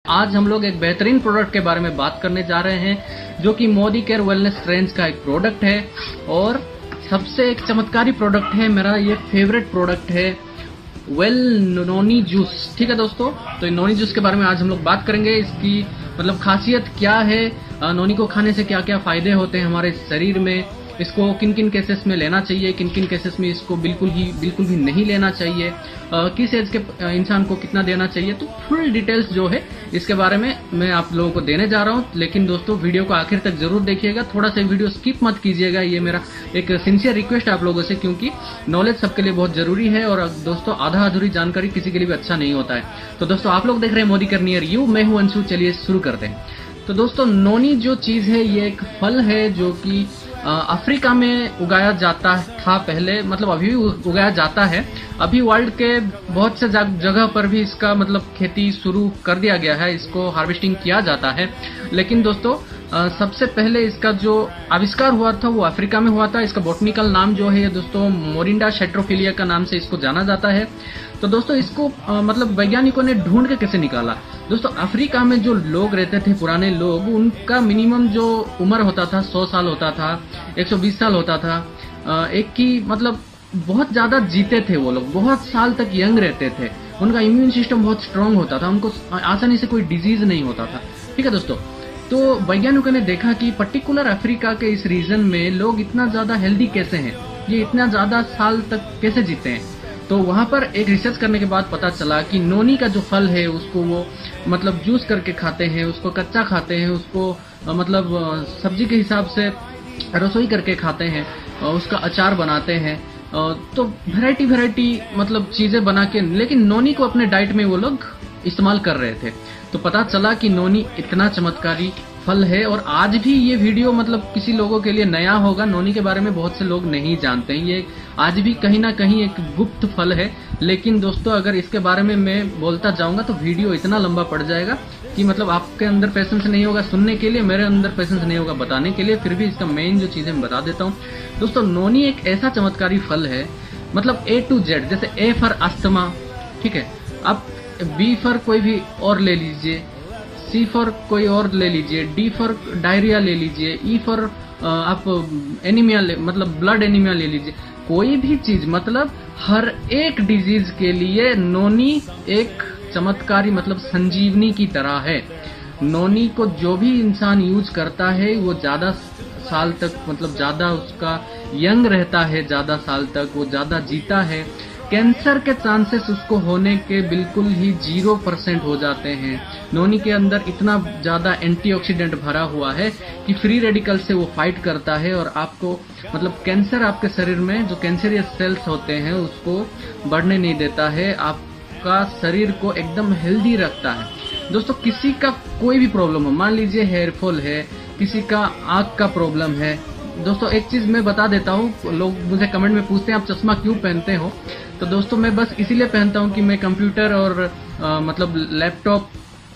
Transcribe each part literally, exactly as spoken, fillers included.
आज हम लोग एक बेहतरीन प्रोडक्ट के बारे में बात करने जा रहे हैं जो कि मोदी केयर वेलनेस रेंज का एक प्रोडक्ट है और सबसे एक चमत्कारी प्रोडक्ट है। मेरा ये फेवरेट प्रोडक्ट है वेल नोनी जूस। ठीक है दोस्तों, तो नोनी जूस के बारे में आज हम लोग बात करेंगे। इसकी मतलब खासियत क्या है, नोनी को खाने से क्या क्या फायदे होते हैं हमारे शरीर में, इसको किन किन केसेस में लेना चाहिए, किन किन केसेस में इसको बिल्कुल ही बिल्कुल भी नहीं लेना चाहिए, आ, किस एज के इंसान को कितना देना चाहिए, तो फुल डिटेल्स जो है इसके बारे में मैं आप लोगों को देने जा रहा हूं। लेकिन दोस्तों वीडियो को आखिर तक जरूर देखिएगा, थोड़ा सा वीडियो स्किप मत कीजिएगा, ये मेरा एक सिंसियर रिक्वेस्ट है आप लोगों से, क्योंकि नॉलेज सबके लिए बहुत जरूरी है और दोस्तों आधा अधूरी जानकारी किसी के लिए भी अच्छा नहीं होता है। तो दोस्तों आप लोग देख रहे हैं मोदी केयर नियर यू, मैं हूं अंशु। चलिए शुरू करते हैं। तो दोस्तों नोनी जो चीज है ये एक फल है जो कि अफ्रीका में उगाया जाता था पहले, मतलब अभी भी उगाया जाता है। अभी वर्ल्ड के बहुत से जगह पर भी इसका मतलब खेती शुरू कर दिया गया है, इसको हार्वेस्टिंग किया जाता है। लेकिन दोस्तों सबसे पहले इसका जो आविष्कार हुआ था वो अफ्रीका में हुआ था। इसका बॉटनिकल नाम जो है दोस्तों मोरिंडा शेट्रोफिलिया का नाम से इसको जाना जाता है। तो दोस्तों इसको आ, मतलब वैज्ञानिकों ने ढूंढ के कैसे निकाला। दोस्तों अफ्रीका में जो लोग रहते थे, पुराने लोग, उनका मिनिमम जो उम्र होता था सौ साल होता था, एक सौ बीस साल होता था। आ, एक की मतलब बहुत ज्यादा जीते थे वो लोग, बहुत साल तक यंग रहते थे, उनका इम्यून सिस्टम बहुत स्ट्रांग होता था, उनको आसानी से कोई डिजीज नहीं होता था। ठीक है दोस्तों, तो वैज्ञानिकों ने देखा कि पर्टिकुलर अफ्रीका के इस रीजन में लोग इतना ज्यादा हेल्दी कैसे हैं, ये इतना ज्यादा साल तक कैसे जीते हैं। तो वहां पर एक रिसर्च करने के बाद पता चला कि नोनी का जो फल है उसको वो मतलब जूस करके खाते हैं, उसको कच्चा खाते हैं, उसको मतलब सब्जी के हिसाब से रसोई करके खाते हैं, उसका अचार बनाते हैं, तो वैरायटी वैरायटी मतलब चीजें बना के, लेकिन नोनी को अपने डाइट में वो लोग इस्तेमाल कर रहे थे। तो पता चला कि नोनी इतना चमत्कारी फल है और आज भी ये वीडियो मतलब किसी लोगों के लिए नया होगा, नोनी के बारे में बहुत से लोग नहीं जानते हैं, ये आज भी कहीं ना कहीं एक गुप्त फल है। लेकिन दोस्तों अगर इसके बारे में मैं बोलता जाऊंगा तो वीडियो इतना लंबा पड़ जाएगा कि मतलब आपके अंदर पेशेंस नहीं होगा सुनने के लिए, मेरे अंदर पेशेंस नहीं होगा बताने के लिए। फिर भी इसका मेन जो चीजें मैं बता देता हूँ। दोस्तों नोनी एक ऐसा चमत्कारी फल है, मतलब ए टू जेड, जैसे ए फॉर अस्थमा, ठीक है, आप बी फॉर कोई भी और ले लीजिए, सी फॉर कोई और ले लीजिए, डी फॉर डायरिया ले लीजिए, ई फॉर आप एनीमिया मतलब ब्लड एनीमिया ले लीजिए, कोई भी चीज मतलब हर एक डिजीज के लिए नोनी एक चमत्कारी मतलब संजीवनी की तरह है। नोनी को जो भी इंसान यूज करता है वो ज्यादा साल तक मतलब ज्यादा उसका यंग रहता है, ज्यादा साल तक वो ज्यादा जीता है। कैंसर के चांसेस उसको होने के बिल्कुल ही जीरो परसेंट हो जाते हैं। नोनी के अंदर इतना ज्यादा एंटीऑक्सीडेंट भरा हुआ है कि फ्री रेडिकल से वो फाइट करता है और आपको मतलब कैंसर आपके शरीर में जो कैंसरियस सेल्स होते हैं उसको बढ़ने नहीं देता है, आपका शरीर को एकदम हेल्दी रखता है। दोस्तों किसी का कोई भी प्रॉब्लम हो, मान लीजिए हेयर फॉल है, किसी का आंख का प्रॉब्लम है। दोस्तों एक चीज मैं बता देता हूँ, लोग मुझे कमेंट में पूछते हैं आप चश्मा क्यों पहनते हो, तो दोस्तों मैं बस इसीलिए पहनता हूँ कि मैं कंप्यूटर और आ, मतलब लैपटॉप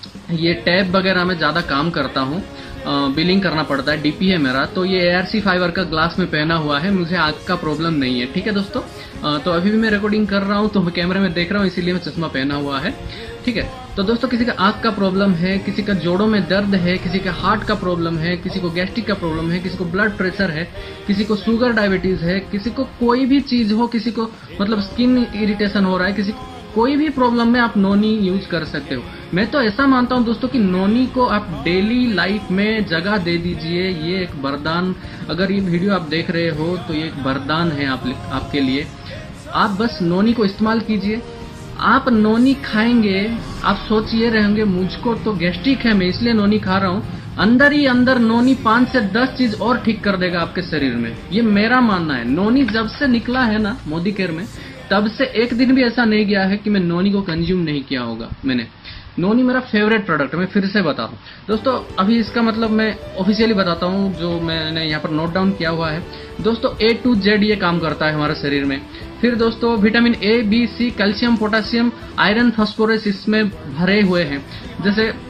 ये टैब वगैरह में ज्यादा काम करता हूँ, बिलिंग करना पड़ता है, डीपी है मेरा, तो ये एआरसी फाइबर का ग्लास में पहना हुआ है, मुझे आंख का प्रॉब्लम नहीं है। ठीक है दोस्तों, आ, तो अभी भी मैं रिकॉर्डिंग कर रहा हूँ तो मैं कैमरे में देख रहा हूँ इसीलिए मैं चश्मा पहना हुआ है। ठीक है, तो दोस्तों किसी का आंख का प्रॉब्लम है, किसी का जोड़ों में दर्द है, किसी का हार्ट का प्रॉब्लम है, किसी को गैस्ट्रिक का प्रॉब्लम है, किसी को ब्लड प्रेशर है, किसी को शुगर डायबिटीज है, किसी को कोई भी चीज हो, किसी को मतलब स्किन इरिटेशन हो रहा है, किसी कोई भी प्रॉब्लम में आप नोनी यूज कर सकते हो। मैं तो ऐसा मानता हूं दोस्तों कि नोनी को आप डेली लाइफ में जगह दे दीजिए, ये एक वरदान, अगर ये वीडियो आप देख रहे हो तो ये एक वरदान है आप, आपके लिए। आप बस नोनी को इस्तेमाल कीजिए। आप नोनी खाएंगे, आप सोचिए रहेंगे मुझको तो गैस्ट्रिक है मैं इसलिए नोनी खा रहा हूँ, अंदर ही अंदर नोनी पांच से दस चीज और ठीक कर देगा आपके शरीर में, ये मेरा मानना है। नोनी जब से निकला है ना मोदी केयर में, तब से एक दिन भी ऐसा नहीं गया है कि मैं नोनी को कंज्यूम नहीं किया होगा मैंने। नोनी मेरा फेवरेट प्रोडक्ट है, मैं फिर से बता दूं दोस्तों। अभी इसका मतलब मैं ऑफिशियली बताता हूँ जो मैंने यहाँ पर नोट डाउन किया हुआ है। दोस्तों ए टू जेड ये काम करता है हमारे शरीर में। फिर दोस्तों vitamin A, B, C, calcium, potassium, iron, phosphorus इसमें भरे हुए हैं। जैसे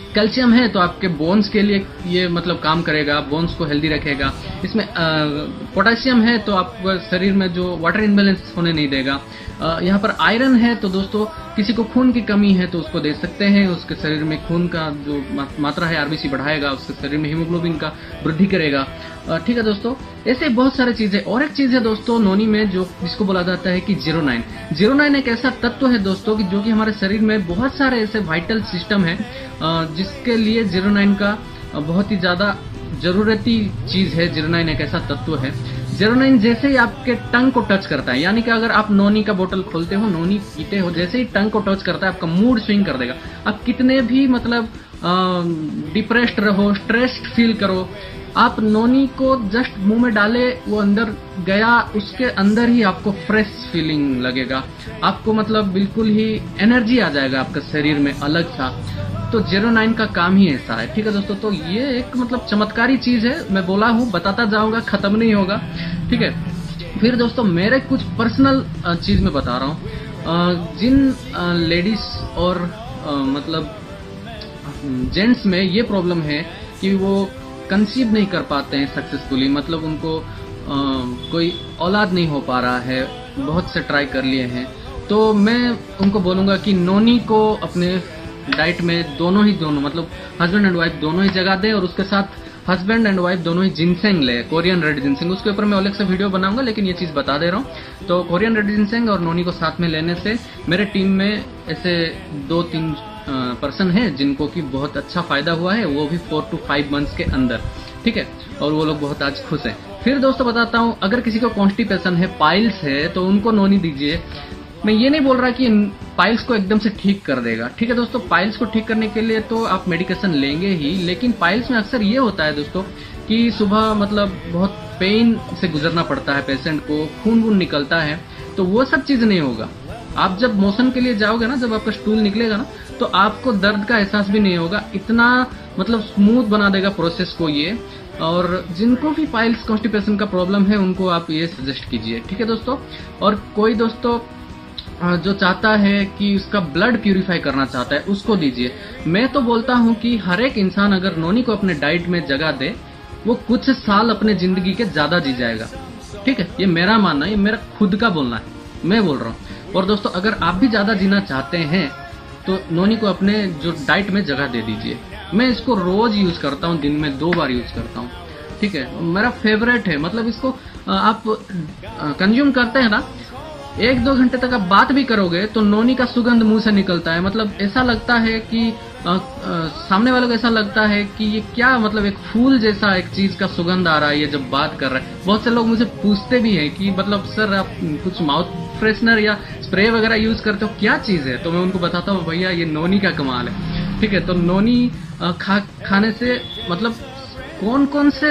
कैल्शियम है तो आपके बोन्स के लिए ये मतलब काम करेगा, बोन्स को हेल्दी रखेगा। इसमें पोटेशियम है तो आपको शरीर में जो वाटर इम्बैलेंस होने नहीं देगा। यहाँ पर आयरन है तो दोस्तों किसी को खून की कमी है तो उसको दे सकते हैं, उसके शरीर में खून का जो मात्रा है आरबीसी बढ़ाएगा, उसके शरीर में हीमोग्लोबिन का वृद्धि करेगा। ठीक है दोस्तों, ऐसे बहुत सारे चीजें। और एक चीज है दोस्तों नोनी में जो जिसको बोला जाता है कि जीरो नाइन जीरो नाइन एक ऐसा तत्व है दोस्तों कि जो कि हमारे शरीर में बहुत सारे ऐसे वाइटल सिस्टम है जिसके लिए जीरो नाइन का बहुत ही ज्यादा जरूरती चीज है। जीरो नाइन एक ऐसा तत्व है। जीरो नाइन जैसे ही आपके टंग को टच करता है, यानी कि अगर आप नोनी का बोतल खोलते हो, नोनी पीते हो, जैसे ही टंग को टच करता है आपका मूड स्विंग कर देगा। आप कितने भी मतलब डिप्रेस्ड रहो, स्ट्रेस्ड फील करो, आप नोनी को जस्ट मुंह में डाले, वो अंदर गया, उसके अंदर ही आपको फ्रेश फीलिंग लगेगा, आपको मतलब बिल्कुल ही एनर्जी आ जाएगा आपके शरीर में अलग सा। तो जीरो नाइन का काम ही ऐसा है। ठीक है दोस्तों, तो ये एक मतलब चमत्कारी चीज है। मैं बोला हूँ, बताता जाऊंगा, खत्म नहीं होगा। ठीक है, फिर दोस्तों मेरे कुछ पर्सनल चीज में बता रहा हूँ। जिन लेडीज और मतलब जेंट्स में ये प्रॉब्लम है कि वो कंसीव नहीं कर पाते हैं सक्सेसफुली, मतलब उनको आ, कोई औलाद नहीं हो पा रहा है, बहुत से ट्राई कर लिए हैं, तो मैं उनको बोलूंगा कि नोनी को अपने डाइट में दोनों ही दोनों मतलब हस्बैंड एंड वाइफ दोनों ही जगह दे, और उसके साथ हस्बैंड एंड वाइफ दोनों ही जिनसेंग ले, कोरियन रेड जिनसेंग। उसके ऊपर मैं अलग से वीडियो बनाऊंगा, लेकिन ये चीज बता दे रहा हूँ। तो कोरियन रेड जिनसेंग और नोनी को साथ में लेने से मेरे टीम में ऐसे दो तीन पर्सन है जिनको कि बहुत अच्छा फायदा हुआ है, वो भी फोर टू फाइव मंथ्स के अंदर। ठीक है, और वो लोग बहुत आज खुश हैं। फिर दोस्तों बताता हूँ, अगर किसी को कॉन्स्टिपेशन है, पाइल्स है, तो उनको नोनी दीजिए। मैं ये नहीं बोल रहा कि पाइल्स को एकदम से ठीक कर देगा। ठीक है दोस्तों, पाइल्स को ठीक करने के लिए तो आप मेडिकेशन लेंगे ही, लेकिन पाइल्स में अक्सर ये होता है दोस्तों कि सुबह मतलब बहुत पेन से गुजरना पड़ता है पेशेंट को, खून वून निकलता है, तो वो सब चीज नहीं होगा। आप जब मोशन के लिए जाओगे ना, जब आपका स्टूल निकलेगा ना, तो आपको दर्द का एहसास भी नहीं होगा। इतना मतलब स्मूथ बना देगा प्रोसेस को ये। और जिनको भी पाइल्स कॉन्स्टिपेशन का प्रॉब्लम है उनको आप ये सजेस्ट कीजिए। ठीक है दोस्तों, और कोई दोस्तों जो चाहता है कि उसका ब्लड प्यूरिफाई करना चाहता है उसको दीजिए। मैं तो बोलता हूं कि हर एक इंसान अगर नोनी को अपने डाइट में जगह दे, वो कुछ साल अपने जिंदगी के ज्यादा जी जाएगा। ठीक है, ये मेरा मानना है, ये मेरा खुद का बोलना है, मैं बोल रहा हूँ। और दोस्तों अगर आप भी ज्यादा जीना चाहते हैं तो नोनी को अपने जो डाइट में जगह दे दीजिए। मैं इसको रोज यूज करता हूँ, दिन में दो बार यूज करता हूँ। ठीक है, मेरा फेवरेट है। मतलब इसको आप कंज्यूम करते हैं ना, एक दो घंटे तक आप बात भी करोगे तो नोनी का सुगंध मुंह से निकलता है। मतलब ऐसा लगता है कि आ, आ, सामने वालों को ऐसा लगता है कि ये क्या, मतलब एक फूल जैसा एक चीज का सुगंध आ रहा है ये जब बात कर रहा है। बहुत से लोग मुझे पूछते भी हैं कि मतलब सर आप कुछ माउथ फ्रेशनर या स्प्रे वगैरह यूज करते हो, क्या चीज है? तो मैं उनको बताता हूँ भैया ये नोनी का कमाल है। ठीक है, तो नोनी खा खाने से मतलब कौन कौन से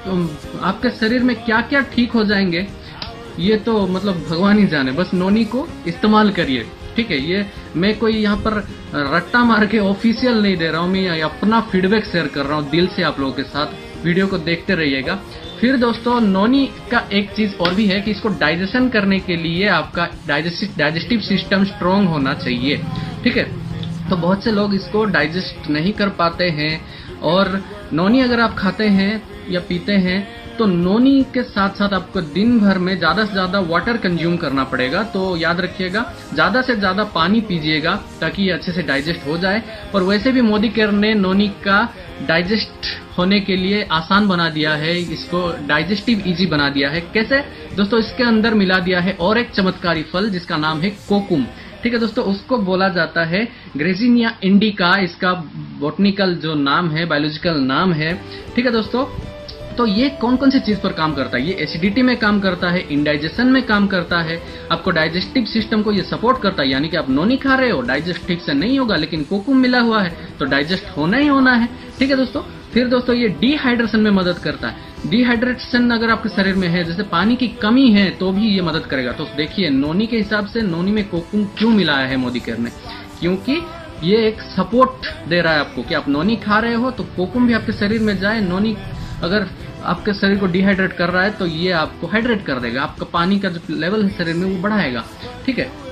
आपके शरीर में क्या क्या ठीक हो जाएंगे ये तो मतलब भगवान ही जाने। बस नोनी को इस्तेमाल करिए। ठीक है, ये मैं कोई यहाँ पर रट्टा मार के ऑफिशियल नहीं दे रहा हूँ, मैं अपना फीडबैक शेयर कर रहा हूँ दिल से आप लोगों के साथ। वीडियो को देखते रहिएगा। फिर दोस्तों नोनी का एक चीज और भी है कि इसको डाइजेशन करने के लिए आपका डाइजेस्टिव सिस्टम स्ट्रांग होना चाहिए। ठीक है, तो बहुत से लोग इसको डाइजेस्ट नहीं कर पाते हैं, और नोनी अगर आप खाते हैं या पीते हैं तो नोनी के साथ साथ आपको दिन भर में ज्यादा से ज्यादा वाटर कंज्यूम करना पड़ेगा। तो याद रखिएगा, ज्यादा से ज्यादा पानी पीजिएगा ताकि ये अच्छे से डाइजेस्ट हो जाए। और वैसे भी मोदी केयर ने नोनी का डाइजेस्ट होने के लिए आसान बना दिया है, इसको डाइजेस्टिव इजी बना दिया है। कैसे दोस्तों? इसके अंदर मिला दिया है और एक चमत्कारी फल जिसका नाम है कोकुम। ठीक है दोस्तों, उसको बोला जाता है ग्रेजिनिया इंडिका, इसका बॉटनिकल जो नाम है, बायोलॉजिकल नाम है। ठीक है दोस्तों, तो ये कौन कौन सी चीज पर काम करता है? ये एसिडिटी में काम करता है, इंडाइजेशन में काम करता है, आपको डाइजेस्टिव सिस्टम को ये सपोर्ट करता है। यानी कि आप नोनी खा रहे हो, डाइजेस्ट ठीक से नहीं होगा, लेकिन कोकुम मिला हुआ है तो डाइजेस्ट होना ही होना है। ठीक है दोस्तों, फिर दोस्तों ये डिहाइड्रेशन में मदद करता है। डिहाइड्रेशन अगर आपके शरीर में है, जैसे पानी की कमी है, तो भी ये मदद करेगा। तो देखिए नोनी के हिसाब से नोनी में कोकुम क्यों मिलाया है मोदी केयर ने, क्योंकि ये एक सपोर्ट दे रहा है आपको कि आप नोनी खा रहे हो तो कोकुम भी आपके शरीर में जाए। नोनी अगर आपके शरीर को डिहाइड्रेट कर रहा है तो ये आपको हाइड्रेट कर देगा, आपका पानी का जो लेवल है शरीर में वो बढ़ाएगा। ठीक है,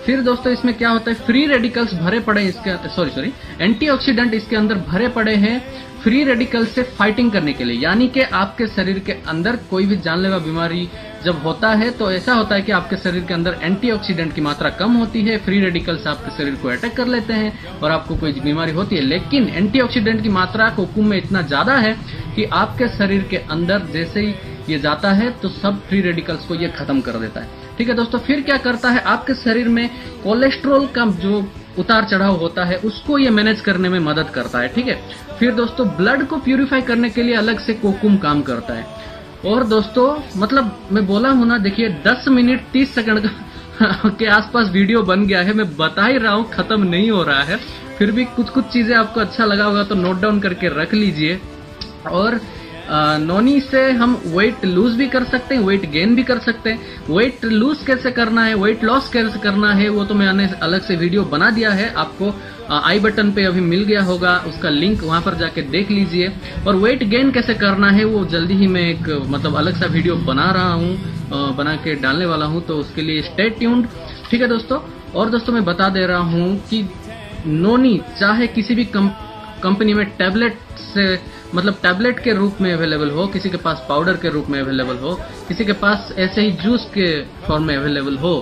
फिर दोस्तों इसमें क्या होता है, फ्री रेडिकल्स भरे पड़े इसके, सॉरी सॉरी एंटीऑक्सीडेंट इसके अंदर भरे पड़े हैं फ्री रेडिकल से फाइटिंग करने के लिए। यानी कि आपके शरीर के अंदर कोई भी जानलेवा बीमारी जब होता है तो ऐसा होता है कि आपके शरीर के अंदर एंटीऑक्सीडेंट की मात्रा कम होती है, फ्री रेडिकल्स आपके शरीर को अटैक कर लेते हैं और आपको कोई बीमारी होती है। लेकिन एंटीऑक्सीडेंट की मात्रा कोकूम में इतना ज्यादा है कि आपके शरीर के अंदर जैसे ही ये जाता है तो सब फ्री रेडिकल्स को ये खत्म कर देता है। ठीक है दोस्तों, फिर क्या करता है, आपके शरीर में कोलेस्ट्रॉल का जो उतार चढ़ाव होता है उसको ये मैनेज करने में मदद करता है। ठीक है, फिर दोस्तों ब्लड को प्यूरिफाई करने के लिए अलग से कोकुम काम करता है। और दोस्तों मतलब मैं बोला हूं ना, देखिए दस मिनट तीस सेकंड के आसपास वीडियो बन गया है, मैं बता ही रहा हूं, खत्म नहीं हो रहा है। फिर भी कुछ कुछ चीजें आपको अच्छा लगा होगा तो नोट डाउन करके रख लीजिए। और आ, नोनी से हम वेट लूज भी कर सकते हैं, वेट गेन भी कर सकते हैं। वेट लूज कैसे करना है, वेट लॉस कैसे करना है, वो तो मैंने अलग से वीडियो बना दिया है, आपको आई बटन पे अभी मिल गया होगा, उसका लिंक वहां पर जाके देख लीजिए। और वेट गेन कैसे करना है वो जल्दी ही मैं एक मतलब अलग सा वीडियो बना रहा हूँ, बना के डालने वाला हूँ, तो उसके लिए स्टे ट्यून्ड। ठीक है दोस्तों, और दोस्तों मैं बता दे रहा हूँ कि नोनी चाहे किसी भी कंपनी में टैबलेट से मतलब टैबलेट के रूप में अवेलेबल हो, किसी के पास पाउडर के रूप में अवेलेबल हो, किसी के पास ऐसे ही जूस के फॉर्म में अवेलेबल हो,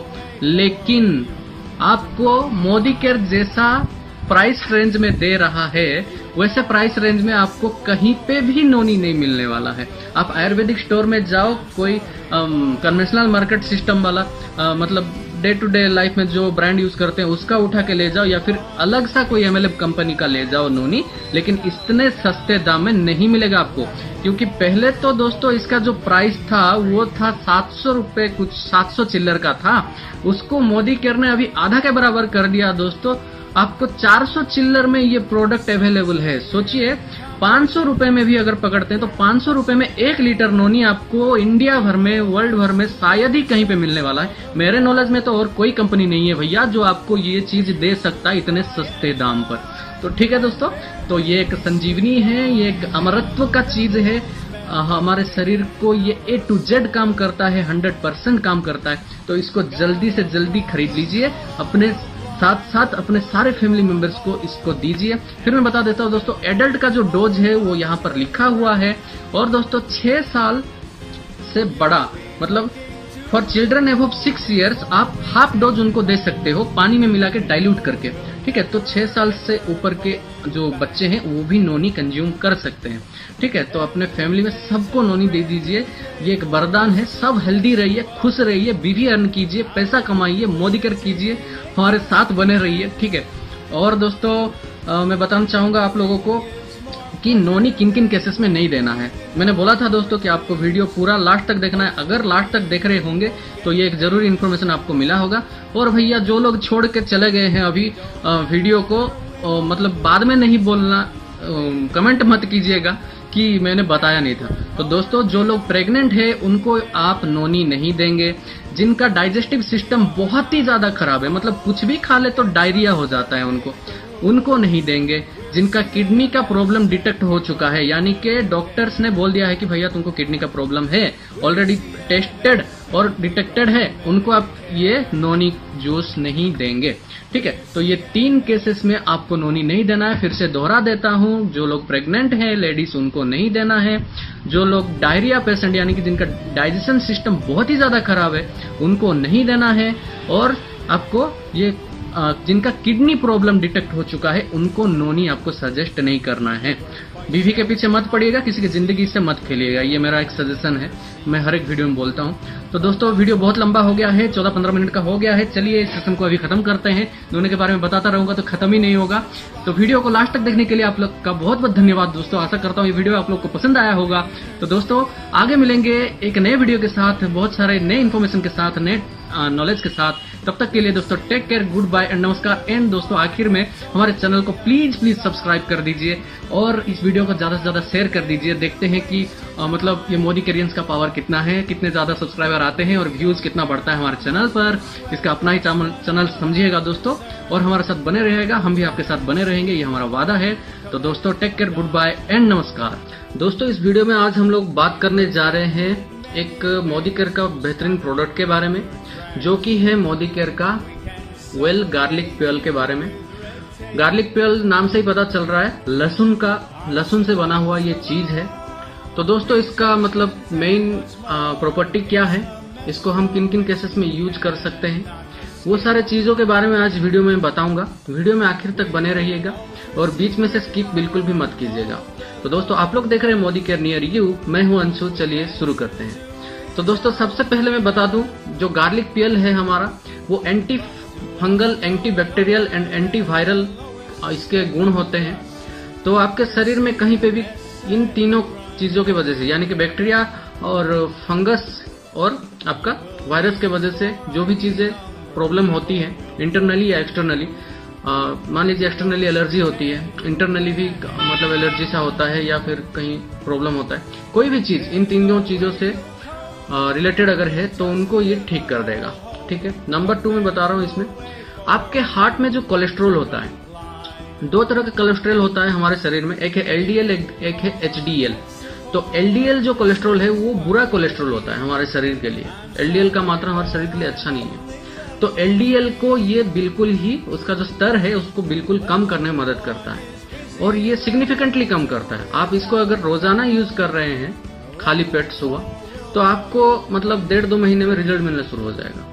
लेकिन आपको मोदी केयर जैसा प्राइस रेंज में दे रहा है वैसे प्राइस रेंज में आपको कहीं पे भी नोनी नहीं मिलने वाला है। आप आयुर्वेदिक स्टोर में जाओ, कोई कन्वेंशनल मार्केट सिस्टम वाला आ, मतलब डे टू डे लाइफ में जो ब्रांड यूज करते हैं उसका उठा के ले जाओ, या फिर अलग सा कोई एमएलएफ कंपनी का ले जाओ नोनी, लेकिन इतने सस्ते दाम में नहीं मिलेगा आपको। क्योंकि पहले तो दोस्तों इसका जो प्राइस था वो था सात सौ रुपए, कुछ सात सौ चिल्लर का था, उसको मोदी केयर ने अभी आधा के बराबर कर दिया दोस्तों। आपको चार सौ चिल्लर में ये प्रोडक्ट अवेलेबल है। सोचिए पांच सौ रुपए में भी अगर पकड़ते हैं तो पांच सौ रुपए में एक लीटर नोनी आपको इंडिया भर में, वर्ल्ड भर में शायद ही कहीं पे मिलने वाला है। मेरे नॉलेज में तो और कोई कंपनी नहीं है भैया जो आपको ये चीज दे सकता है इतने सस्ते दाम पर। तो ठीक है दोस्तों, तो ये एक संजीवनी है, ये एक अमरत्व का चीज है, हमारे शरीर को ये ए टू जेड काम करता है, हंड्रेड परसेंट काम करता है। तो इसको जल्दी से जल्दी खरीद लीजिए, अपने साथ साथ अपने सारे फैमिली मेंबर्स को इसको दीजिए। फिर मैं बता देता हूँ दोस्तों, एडल्ट का जो डोज है वो यहाँ पर लिखा हुआ है। और दोस्तों छह साल से बड़ा मतलब for children above six years आप हाफ डोज उनको दे सकते हो पानी में मिला के डाइल्यूट करके। ठीक है, तो छह साल से ऊपर के जो बच्चे हैं वो भी नोनी कंज्यूम कर सकते हैं। ठीक है, तो अपने फैमिली में सबको नोनी दे दीजिए, ये एक वरदान है। सब हेल्दी रहिए, खुश रहिए, बीवी अर्न कीजिए, पैसा कमाइए, मोदी केयर कीजिए, हमारे साथ बने रहिए। ठीक है, और दोस्तों आ, मैं बताना चाहूंगा आप लोगों को कि नोनी किन किन केसेस में नहीं देना है। मैंने बोला था दोस्तों कि आपको वीडियो पूरा लास्ट तक देखना है, अगर लास्ट तक देख रहे होंगे तो ये एक जरूरी इन्फॉर्मेशन आपको मिला होगा। और भैया जो लोग छोड़ के चले गए हैं अभी वीडियो को, मतलब बाद में नहीं बोलना, कमेंट मत कीजिएगा कि मैंने बताया नहीं था। तो दोस्तों जो लोग प्रेग्नेंट है उनको आप नोनी नहीं देंगे, जिनका डाइजेस्टिव सिस्टम बहुत ही ज्यादा खराब है, मतलब कुछ भी खा ले तो डायरिया हो जाता है उनको, उनको नहीं देंगे। जिनका किडनी का प्रॉब्लम डिटेक्ट हो चुका है, यानी कि डॉक्टर्स ने बोल दिया है कि भैया तुमको किडनी का प्रॉब्लम है, ऑलरेडी टेस्टेड और डिटेक्टेड है, उनको आप ये नोनी जूस नहीं देंगे। ठीक है, तो ये तीन केसेस में आपको नोनी नहीं देना है। फिर से दोहरा देता हूँ, जो लोग प्रेग्नेंट हैं लेडीज उनको नहीं देना है, जो लोग डायरिया पेशेंट यानी कि जिनका डाइजेशन सिस्टम बहुत ही ज्यादा खराब है उनको नहीं देना है, और आपको ये जिनका किडनी प्रॉब्लम डिटेक्ट हो चुका है उनको नोनी आपको सजेस्ट नहीं करना है। बीवी के पीछे मत पड़िएगा, किसी की जिंदगी से मत खेलिएगा, ये मेरा एक सजेशन है, मैं हर एक वीडियो में बोलता हूँ। तो दोस्तों वीडियो बहुत लंबा हो गया है, चौदह पंद्रह मिनट का हो गया है। चलिए इस सेशन को अभी खत्म करते हैं, नोनी के बारे में बताता रहूंगा तो खत्म ही नहीं होगा। तो वीडियो को लास्ट तक देखने के लिए आप लोग का बहुत बहुत धन्यवाद दोस्तों। आशा करता हूँ ये वीडियो आप लोग को पसंद आया होगा। तो दोस्तों आगे मिलेंगे एक नए वीडियो के साथ, बहुत सारे नए इन्फॉर्मेशन के साथ, नए नॉलेज के साथ। तब तक के लिए दोस्तों take care, good bye and नमस्कार। एंड दोस्तों आखिर में हमारे चैनल को प्लीज प्लीज सब्सक्राइब कर दीजिए और इस वीडियो को ज्यादा से ज्यादा शेयर कर दीजिए। देखते हैं कि आ, मतलब ये मोदी केरियंस का पावर कितना है, कितने ज्यादा सब्सक्राइबर आते हैं और व्यूज कितना बढ़ता है हमारे चैनल पर। इसका अपना ही चैनल समझिएगा दोस्तों, और हमारे साथ बने रहेगा, हम भी आपके साथ बने रहेंगे, ये हमारा वादा है। तो दोस्तों take care, good bye and नमस्कार। दोस्तों इस वीडियो में आज हम लोग बात करने जा रहे हैं एक मोदी केयर का बेहतरीन प्रोडक्ट के बारे में, जो कि है मोदी केयर का वेल गार्लिक पेल के बारे में। गार्लिक पेल नाम से ही पता चल रहा है लहसुन का लहसुन से बना हुआ ये चीज है। तो दोस्तों इसका मतलब मेन प्रॉपर्टी क्या है, इसको हम किन किन केसेस में यूज कर सकते हैं, वो सारे चीजों के बारे में आज वीडियो में बताऊंगा। वीडियो में आखिर तक बने रहिएगा और बीच में से स्किप बिल्कुल भी मत कीजिएगा। तो दोस्तों आप लोग देख रहे हैं मोदी केयर नियर यू, मैं हूं अंशु। चलिए शुरू करते हैं। तो दोस्तों सबसे पहले मैं बता दूं, जो गार्लिक पेल है हमारा वो antifungal, antibacterial and antiviral इसके गुण होते हैं। तो आपके शरीर में कहीं पे भी इन तीनों चीजों की वजह से, यानी कि बैक्टीरिया और फंगस और आपका वायरस के वजह से जो भी चीजें प्रॉब्लम होती है इंटरनली या एक्सटर्नली, मान लीजिए एक्सटर्नली एलर्जी होती है, इंटरनली भी मतलब एलर्जी सा होता है या फिर कहीं प्रॉब्लम होता है, कोई भी चीज इन तीनों चीजों से रिलेटेड अगर है तो उनको ये ठीक कर देगा। ठीक है। नंबर टू में बता रहा हूँ, इसमें आपके हार्ट में जो कोलेस्ट्रॉल होता है, दो तरह का कोलेस्ट्रॉल होता है हमारे शरीर में, एक है एलडीएल एक है एचडीएल। तो एलडीएल जो कोलेस्ट्रॉल है वो बुरा कोलेस्ट्रॉल होता है हमारे शरीर के लिए। एलडीएल का मात्रा हमारे शरीर के लिए अच्छा नहीं है। तो एलडीएल को ये बिल्कुल ही उसका जो स्तर है उसको बिल्कुल कम करने में मदद करता है और ये सिग्निफिकेंटली कम करता है। आप इसको अगर रोजाना यूज कर रहे हैं खाली पेट सुबह, तो आपको मतलब डेढ़ दो महीने में रिजल्ट मिलना शुरू हो जाएगा।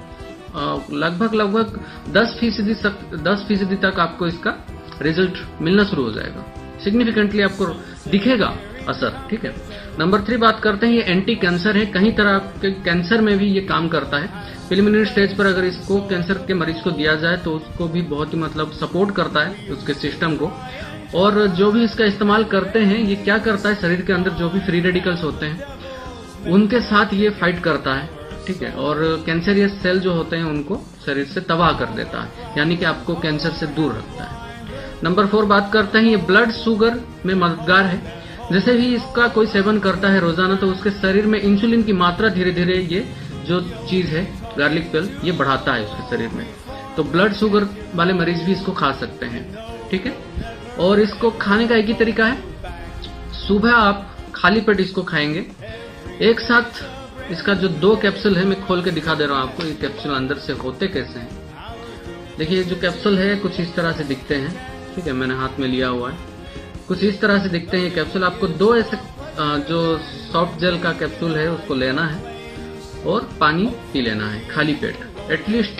लगभग लगभग दस फीसदी दस फीसदी तक आपको इसका रिजल्ट मिलना शुरू हो जाएगा, सिग्निफिकेंटली आपको दिखेगा असर। ठीक है। नंबर थ्री बात करते हैं, ये एंटी कैंसर है। कई तरह के कैंसर में भी ये काम करता है। प्रिलिमिनरी स्टेज पर अगर इसको कैंसर के मरीज को दिया जाए तो उसको भी बहुत ही मतलब सपोर्ट करता है उसके सिस्टम को। और जो भी इसका इस्तेमाल करते हैं, ये क्या करता है, शरीर के अंदर जो भी फ्री रेडिकल्स होते हैं उनके साथ ये फाइट करता है। ठीक है। और कैंसरियस सेल जो होते हैं उनको शरीर से तबाह कर देता है, यानी कि आपको कैंसर से दूर रखता है। नंबर फोर बात करते हैं, ये ब्लड शुगर में मददगार है। जैसे ही इसका कोई सेवन करता है रोजाना तो उसके शरीर में इंसुलिन की मात्रा धीरे धीरे ये जो चीज है गार्लिक पेल ये बढ़ाता है उसके शरीर में। तो ब्लड शुगर वाले मरीज भी इसको खा सकते हैं। ठीक है। और इसको खाने का एक ही तरीका है, सुबह आप खाली पेट इसको खाएंगे। एक साथ इसका जो दो कैप्सूल है मैं खोल के दिखा दे रहा हूँ आपको, ये कैप्सूल अंदर से होते कैसे हैं। देखिए जो कैप्सूल है कुछ इस तरह से दिखते हैं। ठीक है। मैंने हाथ में लिया हुआ है, कुछ इस तरह से दिखते हैं ये कैप्सूल। आपको दो ऐसे जो सॉफ्ट जेल का कैप्सूल है उसको लेना है और पानी पी लेना है खाली पेट। एटलीस्ट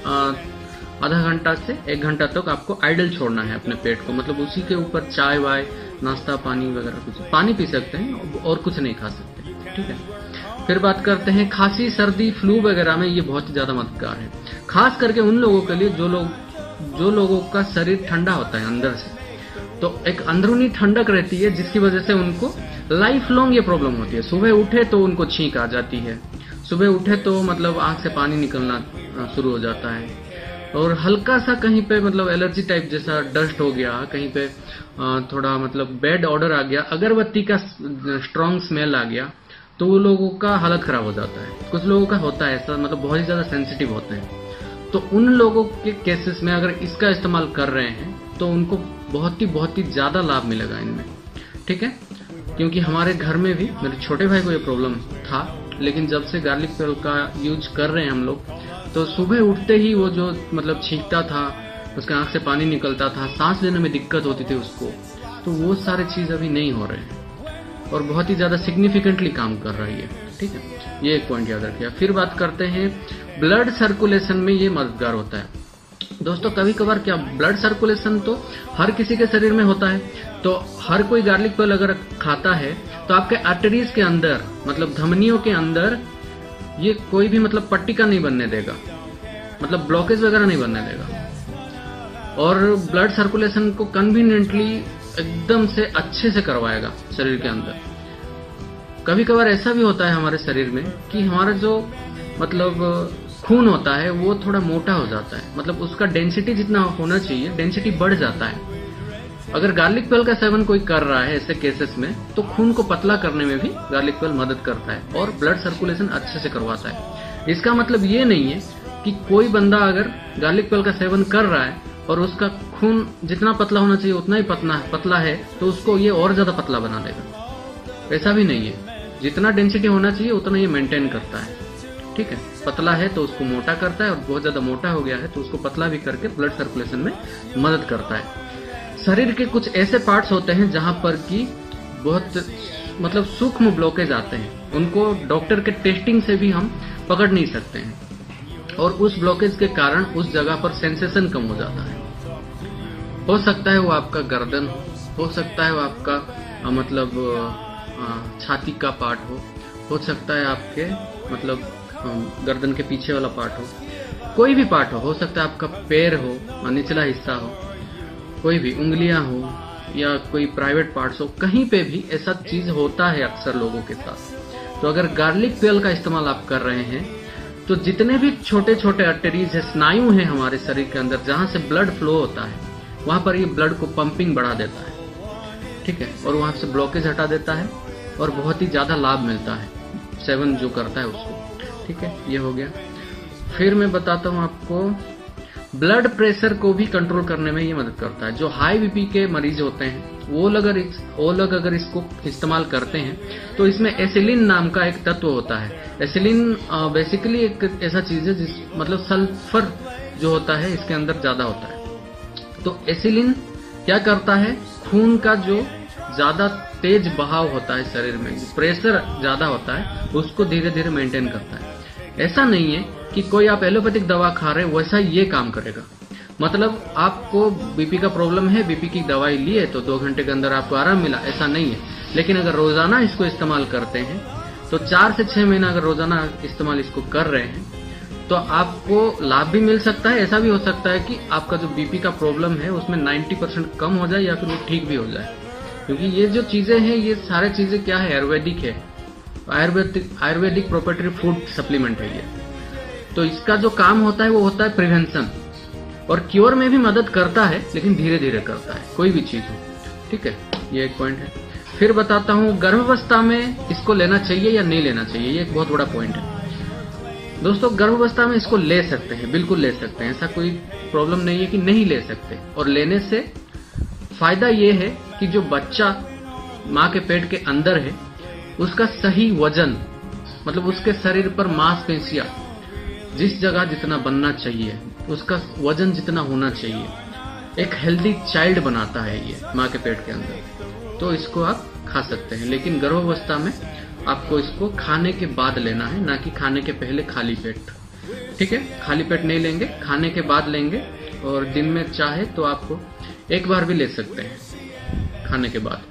आधा घंटा से एक घंटा तक आपको आइडल छोड़ना है अपने पेट को, मतलब उसी के ऊपर चाय वाय नाश्ता पानी वगैरह कुछ पानी पी सकते हैं और कुछ नहीं खा सकते। ठीक है। फिर बात करते हैं, खांसी सर्दी फ्लू वगैरह में ये बहुत ज्यादा मददगार है, खास करके उन लोगों के लिए जो लोग जो लोगों का शरीर ठंडा होता है अंदर से। तो एक अंदरूनी ठंडक रहती है जिसकी वजह से उनको लाइफ लॉन्ग ये प्रॉब्लम होती है। सुबह उठे तो उनको छींक आ जाती है, सुबह उठे तो मतलब आंख से पानी निकलना शुरू हो जाता है, और हल्का सा कहीं पे मतलब एलर्जी टाइप जैसा डस्ट हो गया, कहीं पे थोड़ा मतलब बैड ऑर्डर आ गया, अगरबत्ती का स्ट्रॉन्ग स्मेल आ गया, तो वो लोगों का हालत खराब हो जाता है। कुछ लोगों का होता है ऐसा, मतलब बहुत ही ज्यादा सेंसिटिव होते हैं। तो उन लोगों के केसेस में अगर इसका इस्तेमाल कर रहे हैं तो उनको बहुत ही बहुत ही ज्यादा लाभ मिलेगा इनमें। ठीक है। क्योंकि हमारे घर में भी मेरे छोटे भाई को ये प्रॉब्लम था, लेकिन जब से गार्लिक पेल का यूज कर रहे हैं हम लोग, तो सुबह उठते ही वो जो मतलब छींकता था, उसके आंख से पानी निकलता था, सांस लेने में दिक्कत होती थी उसको, तो वो सारे चीज अभी नहीं हो रहे हैं और बहुत ही ज्यादा सिग्निफिकेंटली काम कर रही है। ठीक है। ये एक पॉइंट याद रखिए। फिर बात करते हैं, ब्लड सर्कुलेशन में ये मददगार होता है। दोस्तों कभी कभार क्या, ब्लड सर्कुलेशन तो हर किसी के शरीर में होता है, तो हर कोई गार्लिक पेल अगर खाता है तो आपके आर्टरीज के अंदर मतलब धमनियों के अंदर ये कोई भी मतलब पट्टिका नहीं बनने देगा, मतलब ब्लॉकेज वगैरह नहीं बनने देगा, और ब्लड सर्कुलेशन को कन्वीनियंटली एकदम से अच्छे से करवाएगा शरीर के अंदर। कभी कभार ऐसा भी होता है हमारे शरीर में कि हमारा जो मतलब खून होता है वो थोड़ा मोटा हो जाता है, मतलब उसका डेंसिटी जितना होना चाहिए डेंसिटी बढ़ जाता है। अगर गार्लिक पेल का सेवन कोई कर रहा है ऐसे केसेस में, तो खून को पतला करने में भी गार्लिक पेल मदद करता है और ब्लड सर्कुलेशन अच्छे से करवाता है। इसका मतलब ये नहीं है कि कोई बंदा अगर गार्लिक पेल का सेवन कर रहा है और उसका खून जितना पतला होना चाहिए उतना ही पतला पतला है तो उसको ये और ज्यादा पतला बना देगा। ऐसा भी नहीं है, जितना डेंसिटी होना चाहिए उतना ये मेंटेन करता है। ठीक है। पतला है तो उसको मोटा करता है, और बहुत ज्यादा मोटा हो गया है तो उसको पतला भी करके ब्लड सर्कुलेशन में मदद करता है। शरीर के कुछ ऐसे पार्ट्स होते हैं जहां पर कि बहुत मतलब सूक्ष्म ब्लॉकेज आते हैं, उनको डॉक्टर के टेस्टिंग से भी हम पकड़ नहीं सकते हैं, और उस ब्लॉकेज के कारण उस जगह पर सेंसेशन कम हो जाता है। हो सकता है वो आपका गर्दन हो, हो सकता है वो आपका आ, मतलब आ, छाती का पार्ट हो हो सकता है आपके मतलब आ, गर्दन के पीछे वाला पार्ट हो, कोई भी पार्ट हो हो सकता है आपका पैर हो, निचला हिस्सा हो, कोई भी उंगलियां हो या कोई प्राइवेट पार्ट्स हो, कहीं पे भी ऐसा चीज होता है अक्सर लोगों के साथ। तो अगर गार्लिक तेल का इस्तेमाल आप कर रहे हैं तो जितने भी छोटे छोटे आर्टरीज है, स्नायु है हमारे शरीर के अंदर जहां से ब्लड फ्लो होता है, वहां पर ये ब्लड को पंपिंग बढ़ा देता है, ठीक है, और वहां से ब्लॉकेज हटा देता है और बहुत ही ज्यादा लाभ मिलता है सेवन जो करता है उसको, ठीक है। ये हो गया। फिर मैं बताता हूं आपको, ब्लड प्रेशर को भी कंट्रोल करने में ये मदद करता है। जो हाई बीपी के मरीज होते हैं वो लोग अगर वो लोग अगर इसको इस्तेमाल करते हैं तो इसमें एसिलिन नाम का एक तत्व होता है। एसिलिन बेसिकली एक ऐसा चीज है जिस मतलब सल्फर जो होता है इसके अंदर ज्यादा होता है। तो एसिलिन क्या करता है, खून का जो ज्यादा तेज बहाव होता है शरीर में, प्रेशर ज्यादा होता है, उसको धीरे धीरे मेंटेन करता है। ऐसा नहीं है कि कोई आप एलोपैथिक दवा खा रहे वैसा ये काम करेगा, मतलब आपको बीपी का प्रॉब्लम है, बीपी की दवाई लिए तो दो घंटे के अंदर आपको आराम मिला, ऐसा नहीं है। लेकिन अगर रोजाना इसको इस्तेमाल करते हैं तो चार से छह महीना अगर रोजाना इस्तेमाल इसको कर रहे हैं तो आपको लाभ भी मिल सकता है। ऐसा भी हो सकता है कि आपका जो बीपी का प्रॉब्लम है उसमें नब्बे परसेंट कम हो जाए या फिर वो ठीक भी हो जाए, क्योंकि ये जो चीजें हैं ये सारे चीजें क्या है, आयुर्वेदिक है, ayurvedic ayurvedic proprietary food supplement है ये। तो इसका जो काम होता है वो होता है प्रिवेंशन, और क्योर में भी मदद करता है लेकिन धीरे धीरे करता है, कोई भी चीज हो, ठीक है। ये एक पॉइंट है। फिर बताता हूँ गर्भावस्था में इसको लेना चाहिए या नहीं लेना चाहिए, ये एक बहुत बड़ा पॉइंट है दोस्तों। गर्भावस्था में इसको ले सकते हैं, बिल्कुल ले सकते हैं, ऐसा कोई प्रॉब्लम नहीं है कि नहीं ले सकते। और लेने से फायदा ये है कि जो बच्चा माँ के पेट के अंदर है उसका सही वजन, मतलब उसके शरीर पर मांसपेशियां जिस जगह जितना बनना चाहिए, उसका वजन जितना होना चाहिए, एक हेल्दी चाइल्ड बनाता है ये माँ के पेट के अंदर। तो इसको आप खा सकते हैं, लेकिन गर्भावस्था में आपको इसको खाने के बाद लेना है, ना कि खाने के पहले खाली पेट, ठीक है। खाली पेट नहीं लेंगे, खाने के बाद लेंगे, और दिन में चाहे तो आपको एक बार भी ले सकते हैं खाने के बाद।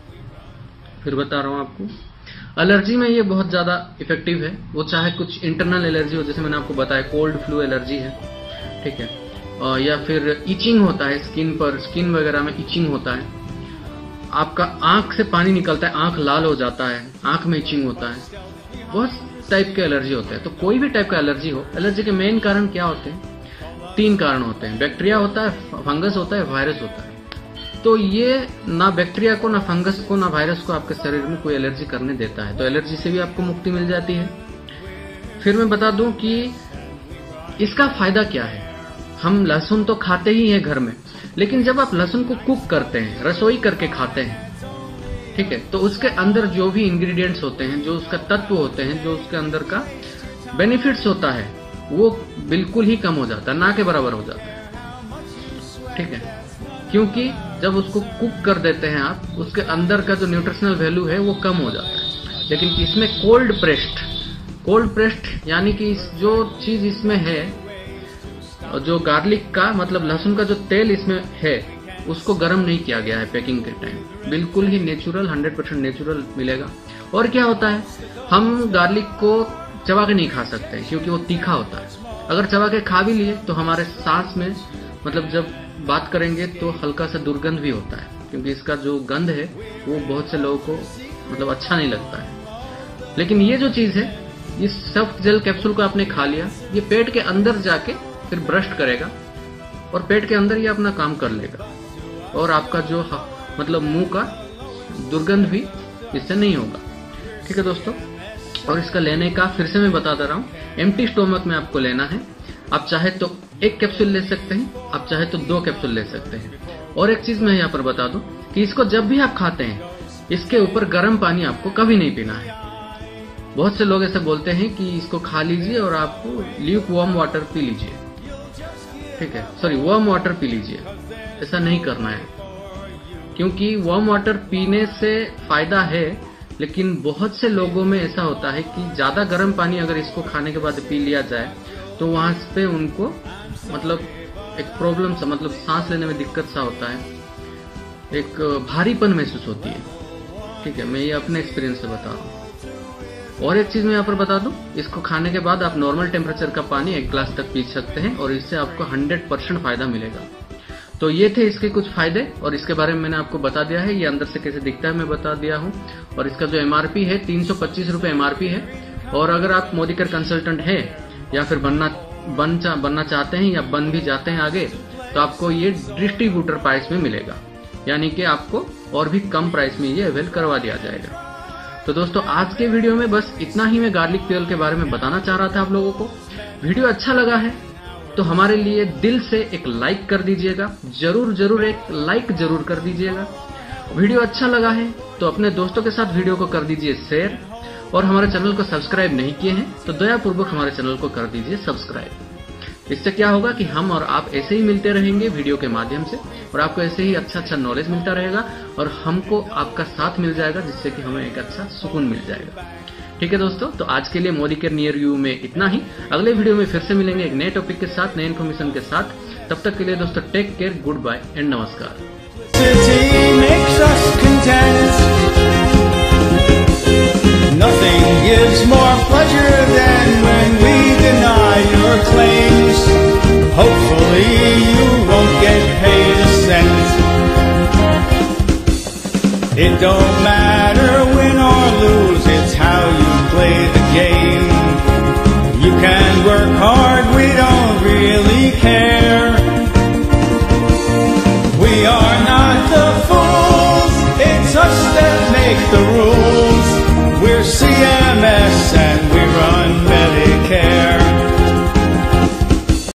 फिर बता रहा हूं आपको, एलर्जी में ये बहुत ज्यादा इफेक्टिव है। वो चाहे कुछ इंटरनल एलर्जी हो, जैसे मैंने आपको बताया कोल्ड फ्लू एलर्जी है, ठीक है, और या फिर इचिंग होता है स्किन पर, स्किन वगैरह में इचिंग होता है, आपका आंख से पानी निकलता है, आंख लाल हो जाता है, आंख में इचिंग होता है, बहुत टाइप के एलर्जी होते हैं। तो कोई भी टाइप का एलर्जी हो, एलर्जी के मेन कारण क्या होते हैं, तीन कारण होते हैं, बैक्टीरिया होता है, फंगस होता है, वायरस होता है। तो ये ना बैक्टीरिया को, ना फंगस को, ना वायरस को आपके शरीर में कोई एलर्जी करने देता है, तो एलर्जी से भी आपको मुक्ति मिल जाती है। फिर मैं बता दूं कि इसका फायदा क्या है। हम लहसुन तो खाते ही हैं घर में, लेकिन जब आप लहसुन को कुक करते हैं, रसोई करके खाते हैं, ठीक है, तो उसके अंदर जो भी इंग्रेडिएंट्स होते हैं, जो उसका तत्व होते हैं, जो उसके अंदर का बेनिफिट्स होता है, वो बिल्कुल ही कम हो जाता है, ना के बराबर हो जाता है, ठीक है। क्योंकि जब उसको कुक कर देते हैं आप, उसके अंदर का जो न्यूट्रिशनल वैल्यू है वो कम हो जाता है। लेकिन इसमें कोल्ड प्रेस्ड, कोल्ड प्रेस्ड यानी कि जो चीज इसमें है, जो गार्लिक का मतलब लहसुन का जो तेल इसमें है, उसको गर्म नहीं किया गया है पैकिंग के टाइम, बिल्कुल ही नेचुरल, हंड्रेड परसेंट नेचुरल मिलेगा। और क्या होता है, हम गार्लिक को चबा के नहीं खा सकते क्योंकि वो तीखा होता है। अगर चबा के खा भी लिए तो हमारे सांस में, मतलब जब बात करेंगे तो हल्का सा दुर्गंध भी होता है, क्योंकि इसका जो गंध है वो बहुत से लोगों को मतलब अच्छा नहीं लगता है। लेकिन ये जो चीज है, इस सॉफ्ट जेल कैप्सूल को आपने खा लिया, ये पेट के अंदर जाके फिर ब्रस्ट करेगा और पेट के अंदर ये अपना काम कर लेगा, और आपका जो मतलब मुंह का दुर्गंध भी इससे नहीं होगा, ठीक है दोस्तों। और इसका लेने का फिर से मैं बता दे रहा हूँ, एम्प्टी स्टोमक में आपको लेना है। आप चाहे तो एक कैप्सूल ले सकते हैं, आप चाहे तो दो कैप्सूल ले सकते हैं। और एक चीज मैं यहाँ पर बता दूं कि इसको जब भी आप खाते हैं, इसके ऊपर गर्म पानी आपको कभी नहीं पीना है, बहुत से लोग ऐसे बोलते हैं कि इसको खा लीजिए और आपको ल्यूक वार्म वाटर पी लीजिए, ठीक है, सॉरी वार्म वाटर पी लीजिए। ऐसा नहीं करना है, क्योंकि वार्म वाटर पीने से फायदा है, लेकिन बहुत से लोगों में ऐसा होता है कि ज्यादा गर्म पानी अगर इसको खाने के बाद पी लिया जाए तो वहां पे उनको मतलब एक प्रॉब्लम सा, मतलब सांस लेने में दिक्कत सा होता है, एक भारीपन महसूस होती है, ठीक है। मैं ये अपने एक्सपीरियंस से बता रहा हूँ। और एक चीज मैं यहाँ पर बता दूं, इसको खाने के बाद आप नॉर्मल टेम्परेचर का पानी एक ग्लास तक पी सकते हैं और इससे आपको हंड्रेड परसेंट फायदा मिलेगा। तो ये थे इसके कुछ फायदे और इसके बारे में मैंने आपको बता दिया है। ये अंदर से कैसे दिखता है मैं बता दिया हूँ। और इसका जो एमआरपी है तीन सौ पच्चीस रुपए एमआरपी है। और अगर आप मोदीकेयर कंसल्टेंट है या फिर बनना बन चा, बनना चाहते हैं या बन भी जाते हैं आगे, तो आपको ये डिस्ट्रीब्यूटर प्राइस में मिलेगा, यानी कि आपको और भी कम प्राइस में ये अवेल करवा दिया जाएगा। तो दोस्तों आज के वीडियो में बस इतना ही मैं गार्लिक तेल के बारे में बताना चाह रहा था आप लोगों को। वीडियो अच्छा लगा है तो हमारे लिए दिल से एक लाइक कर दीजिएगा, जरूर जरूर एक लाइक जरूर कर दीजिएगा। वीडियो अच्छा लगा है तो अपने दोस्तों के साथ वीडियो को कर दीजिए शेयर, और हमारे चैनल को सब्सक्राइब नहीं किए हैं तो दयापूर्वक हमारे चैनल को कर दीजिए सब्सक्राइब। इससे क्या होगा कि हम और आप ऐसे ही मिलते रहेंगे वीडियो के माध्यम से, और आपको ऐसे ही अच्छा अच्छा नॉलेज मिलता रहेगा और हमको आपका साथ मिल जाएगा, जिससे कि हमें एक अच्छा सुकून मिल जाएगा। ठीक है दोस्तों, तो आज के लिए मोदीकेयर नियर यू में इतना ही। अगले वीडियो में फिर से मिलेंगे एक नए टॉपिक के साथ, नए इन्फॉर्मेशन के साथ। तब तक के लिए दोस्तों take care, good bye and नमस्कार। Nothing gives more pleasure than when we deny your claims. Hopefully